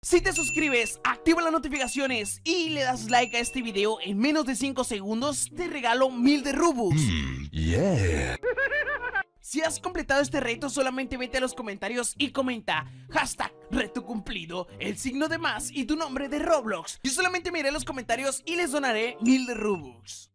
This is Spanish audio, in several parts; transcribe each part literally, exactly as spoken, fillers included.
Si te suscribes, activa las notificaciones y le das like a este video en menos de cinco segundos, te regalo mil de Robux. Mm, yeah. Si has completado este reto, solamente vete a los comentarios y comenta hashtag reto cumplido, el signo de más y tu nombre de Roblox. Yo solamente miraré los comentarios y les donaré mil de Robux.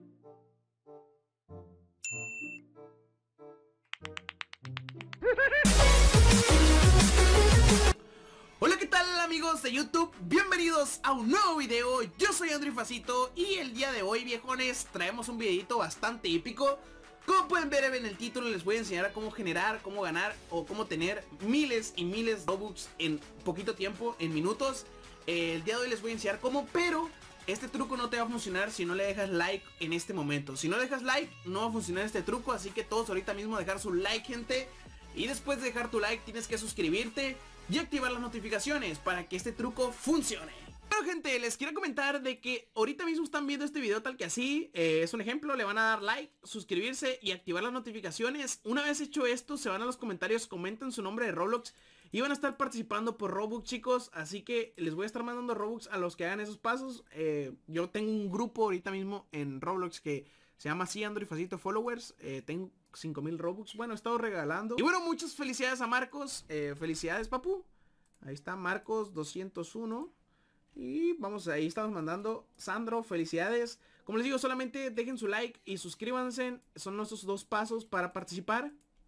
Hola, ¿qué tal amigos de YouTube? Bienvenidos a un nuevo video. Yo soy Andrifacito y el día de hoy, viejones, traemos un videito bastante épico. Como pueden ver en el título, les voy a enseñar a cómo generar, cómo ganar o cómo tener miles y miles de Robux en poquito tiempo, en minutos. eh, El día de hoy les voy a enseñar cómo, pero este truco no te va a funcionar si no le dejas like en este momento. Si no le dejas like, no va a funcionar este truco, así que todos ahorita mismo dejar su like, gente. Y después de dejar tu like tienes que suscribirte y activar las notificaciones para que este truco funcione. Bueno, gente, les quiero comentar de que ahorita mismo están viendo este video tal que así. eh, Es un ejemplo, le van a dar like, suscribirse y activar las notificaciones. Una vez hecho esto, se van a los comentarios, comenten su nombre de Roblox y van a estar participando por Robux, chicos. Así que les voy a estar mandando Robux a los que hagan esos pasos. eh, Yo tengo un grupo ahorita mismo en Roblox que se llama así, Andrifacito Followers. eh, Tengo cinco mil Robux. Bueno, he estado regalando. Y bueno, muchas felicidades a Marcos. eh, Felicidades, papu. Ahí está Marcos doscientos uno. Y vamos, ahí estamos mandando. Sandro, felicidades. Como les digo, solamente dejen su like y suscríbanse. Son nuestros dos pasos para participar.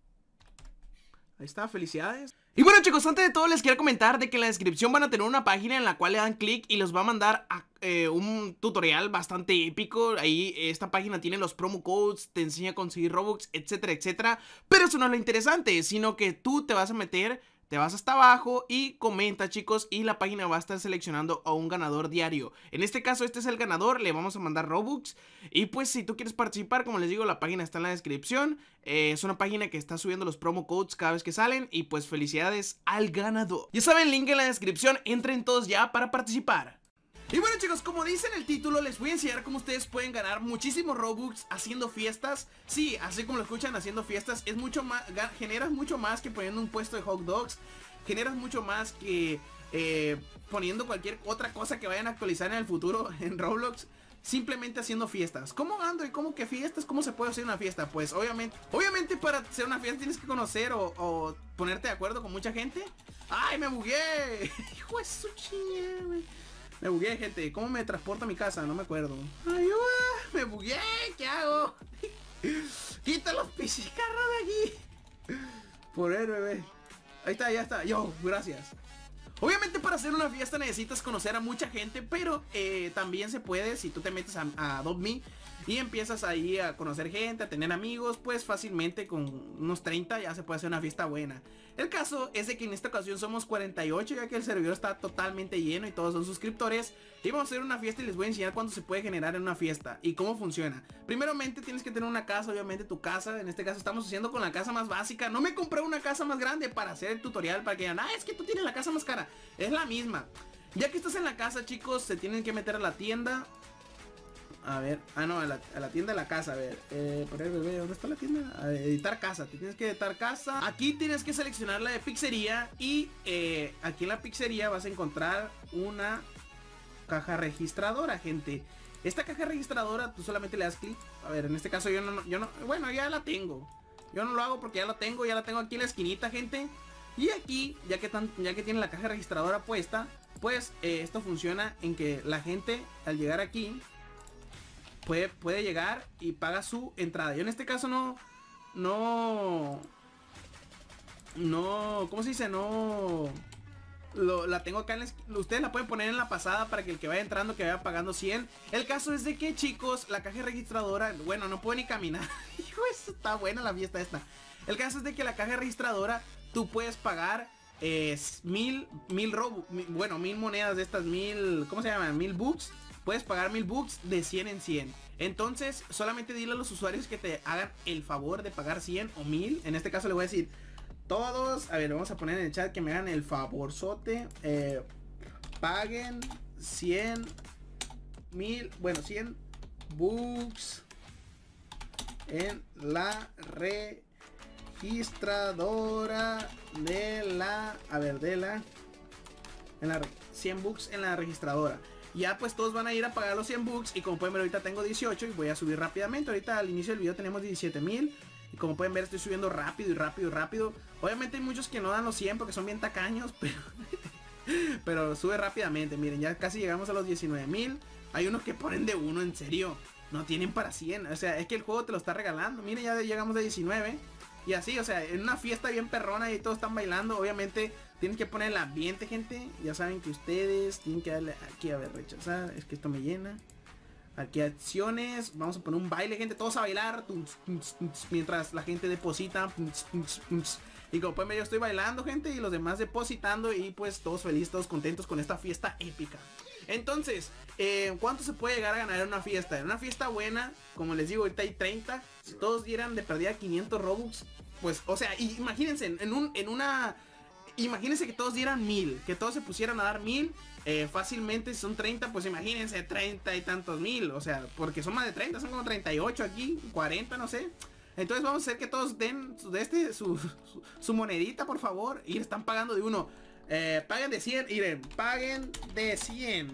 Ahí está, felicidades. Y bueno, chicos, antes de todo les quiero comentar de que en la descripción van a tener una página en la cual le dan clic y los va a mandar a eh, un tutorial bastante épico. Ahí esta página tiene los promo codes, te enseña a conseguir Robux, etcétera, etcétera. Pero eso no es lo interesante, sino que tú te vas a meter, te vas hasta abajo y comenta, chicos, y la página va a estar seleccionando a un ganador diario. En este caso, este es el ganador, le vamos a mandar Robux. Y pues si tú quieres participar, como les digo, la página está en la descripción. eh, Es una página que está subiendo los promo codes cada vez que salen. Y pues felicidades al ganador. Ya saben, link en la descripción, entren todos ya para participar. Y bueno, chicos, como dice en el título, les voy a enseñar cómo ustedes pueden ganar muchísimos Robux haciendo fiestas. Sí, así como lo escuchan, haciendo fiestas. Es mucho más, generas mucho más que poniendo un puesto de hot dogs. Generas mucho más que eh, poniendo cualquier otra cosa que vayan a actualizar en el futuro en Roblox. Simplemente haciendo fiestas. ¿Cómo ando y cómo que fiestas? ¿Cómo se puede hacer una fiesta? Pues obviamente, obviamente para hacer una fiesta tienes que conocer o, o ponerte de acuerdo con mucha gente. ¡Ay, me bugué! Hijo de su chingada, güey. Me bugué, gente. ¿Cómo me transporto a mi casa? No me acuerdo. ¡Ayuda! ¡Me bugué! ¿Qué hago? ¡Quita los pichicarros de aquí! Por él, bebé. Ahí está, ya está. Yo, gracias. Obviamente para hacer una fiesta necesitas conocer a mucha gente, pero eh, también se puede si tú te metes a, a Adopt Me y empiezas ahí a conocer gente, a tener amigos, pues fácilmente con unos treinta ya se puede hacer una fiesta buena. El caso es de que en esta ocasión somos cuarenta y ocho, ya que el servidor está totalmente lleno y todos son suscriptores. Y vamos a hacer una fiesta y les voy a enseñar cuánto se puede generar en una fiesta y cómo funciona. Primeramente tienes que tener una casa, obviamente tu casa. En este caso estamos haciendo con la casa más básica. No me compré una casa más grande para hacer el tutorial, para que digan, ah, es que tú tienes la casa más cara. Es la misma. Ya que estás en la casa, chicos, se tienen que meter a la tienda. A ver, ah no, a la, a la tienda de la casa, a ver, eh, por ahí, bebé, ¿dónde está la tienda? A editar casa, te tienes que editar casa. Aquí tienes que seleccionar la de pizzería y eh, aquí en la pizzería vas a encontrar una caja registradora, gente. Esta caja registradora, tú solamente le das clic. A ver, en este caso yo no, yo no, bueno, ya la tengo. Yo no lo hago porque ya la tengo, ya la tengo aquí en la esquinita, gente. Y aquí, ya que, tan, ya que tiene la caja registradora puesta, pues eh, esto funciona en que la gente al llegar aquí Puede, puede llegar y paga su entrada. Yo en este caso no... No... No... ¿Cómo se dice? No... Lo, la tengo acá en la... Ustedes la pueden poner en la pasada para que el que vaya entrando que vaya pagando cien. El caso es de que, chicos, la caja registradora... Bueno, no puedo ni caminar. Hijo, eso está buena la fiesta esta. El caso es de que la caja registradora tú puedes pagar... Eh, mil... Mil robo... Mil, bueno, mil monedas de estas, mil... ¿Cómo se llaman? Mil bucks. Puedes pagar mil bucks de cien en cien. Entonces solamente dile a los usuarios que te hagan el favor de pagar cien o mil. En este caso le voy a decir todos, a ver, vamos a poner en el chat que me hagan el favorzote. eh, Paguen cien mil, bueno, cien bucks en la registradora de la, a ver, de la en la cien bucks en la registradora. Ya pues todos van a ir a pagar los cien bucks. Y como pueden ver ahorita tengo dieciocho y voy a subir rápidamente. Ahorita al inicio del video tenemos diecisiete mil. Y como pueden ver estoy subiendo rápido y rápido y rápido. Obviamente hay muchos que no dan los cien porque son bien tacaños. Pero, pero sube rápidamente. Miren, ya casi llegamos a los diecinueve mil. Hay unos que ponen de uno, en serio. No tienen para cien. O sea, es que el juego te lo está regalando. Miren, ya llegamos a diecinueve. Y así, o sea, en una fiesta bien perrona y todos están bailando. Obviamente tienen que poner el ambiente, gente. Ya saben que ustedes tienen que darle aquí, a ver, rechazar. Es que esto me llena. Aquí acciones. Vamos a poner un baile, gente. Todos a bailar. Mientras la gente deposita. Y como pueden ver, yo estoy bailando, gente. Y los demás depositando. Y pues todos felices, todos contentos con esta fiesta épica. Entonces, eh, ¿cuánto se puede llegar a ganar en una fiesta? En una fiesta buena, como les digo, ahorita hay treinta. Si todos dieran de perdida quinientos Robux, pues, o sea, imagínense, en, un, en una... Imagínense que todos dieran mil, que todos se pusieran a dar mil. eh, Fácilmente, si son treinta, pues imagínense treinta y tantos mil. O sea, porque son más de treinta, son como treinta y ocho aquí, cuarenta, no sé. Entonces vamos a hacer que todos den su, de este, su, su, su monedita, por favor. Y le están pagando de uno. Eh, paguen de cien, miren, paguen de cien.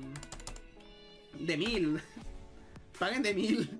De mil. Paguen de mil.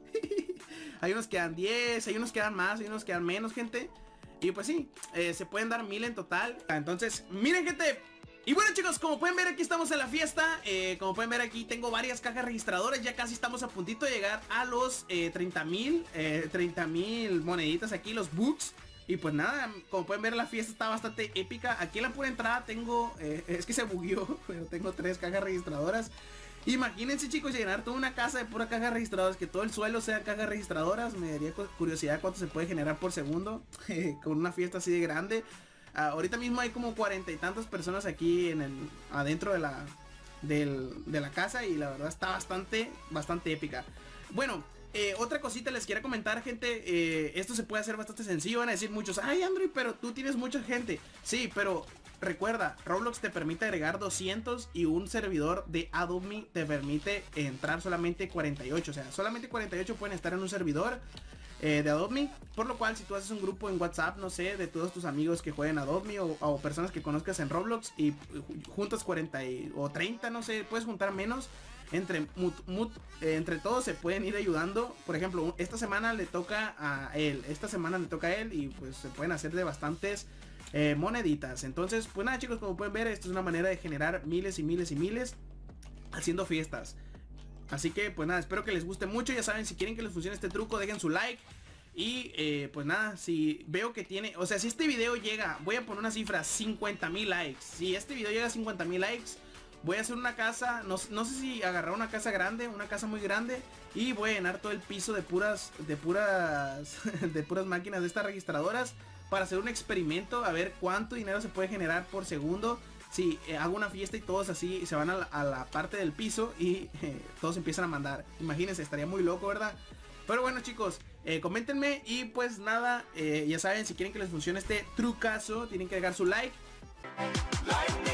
Hay unos que dan diez, hay unos que dan más, hay unos que dan menos, gente. Y pues sí, eh, se pueden dar mil en total. Entonces, miren, gente. Y bueno, chicos, como pueden ver, aquí estamos en la fiesta. eh, Como pueden ver, aquí tengo varias cajas registradoras. Ya casi estamos a puntito de llegar a los eh, treinta mil eh, treinta mil moneditas aquí, los bucks. Y pues nada, como pueden ver, la fiesta está bastante épica. Aquí en la pura entrada tengo, eh, es que se bugueó, pero tengo tres cajas registradoras. Imagínense, chicos, llenar toda una casa de pura cajas registradoras, que todo el suelo sea cajas registradoras. Me daría curiosidad cuánto se puede generar por segundo con una fiesta así de grande. uh, Ahorita mismo hay como cuarenta y tantas personas aquí en el, adentro de la, del, de la casa. Y la verdad está bastante, bastante épica. Bueno, Eh, otra cosita les quiero comentar, gente. eh, Esto se puede hacer bastante sencillo. Van a decir muchos: ay, Andrew, pero tú tienes mucha gente. Sí, pero recuerda, Roblox te permite agregar doscientos. Y un servidor de Adobe Me te permite entrar solamente cuarenta y ocho. O sea, solamente cuarenta y ocho pueden estar en un servidor eh, de Adobe Me. Por lo cual, si tú haces un grupo en WhatsApp, no sé, de todos tus amigos que jueguen Adobe Me, o, o personas que conozcas en Roblox, y juntas cuarenta y, o treinta, no sé, puedes juntar menos. Entre, mut, mut, eh, entre todos se pueden ir ayudando. Por ejemplo, esta semana le toca a él, esta semana le toca a él. Y pues se pueden hacer de bastantes eh, moneditas. Entonces, pues nada, chicos, como pueden ver, esto es una manera de generar miles y miles y miles haciendo fiestas. Así que pues nada, espero que les guste mucho. Ya saben, si quieren que les funcione este truco, dejen su like. Y eh, pues nada, si veo que tiene, o sea, si este video llega, voy a poner una cifra, cincuenta mil likes. Si este video llega a cincuenta mil likes, voy a hacer una casa, no, no sé si agarrar una casa grande, una casa muy grande. Y voy a llenar todo el piso de puras, de puras, de puras máquinas de estas registradoras. Para hacer un experimento, a ver cuánto dinero se puede generar por segundo. Si eh, hago una fiesta y todos así se van a la, a la parte del piso y eh, todos empiezan a mandar. Imagínense, estaría muy loco, ¿verdad? Pero bueno, chicos, eh, coméntenme. Y pues nada, eh, ya saben, si quieren que les funcione este trucazo, tienen que dejar su like. like